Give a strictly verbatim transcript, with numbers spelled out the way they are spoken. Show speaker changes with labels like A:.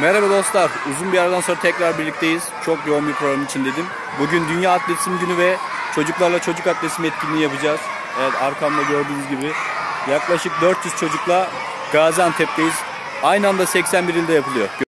A: Merhaba dostlar, uzun bir aradan sonra tekrar birlikteyiz. Çok yoğun bir program içindeydim. Bugün Dünya Atletizm Günü ve çocuklarla çocuk atletizm etkinliği yapacağız. Evet, arkamda gördüğünüz gibi yaklaşık dört yüz çocukla Gaziantep'teyiz. Aynı anda seksen bir ilde yapılıyor.